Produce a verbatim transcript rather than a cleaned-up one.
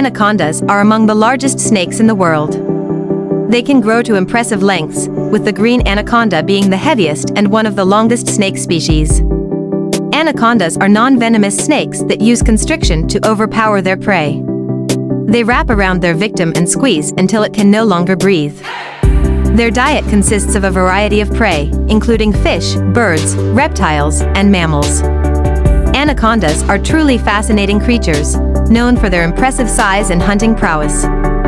Anacondas are among the largest snakes in the world. They can grow to impressive lengths, with the green anaconda being the heaviest and one of the longest snake species. Anacondas are non-venomous snakes that use constriction to overpower their prey. They wrap around their victim and squeeze until it can no longer breathe. Their diet consists of a variety of prey, including fish, birds, reptiles, and mammals. Anacondas are truly fascinating creatures, known for their impressive size and hunting prowess.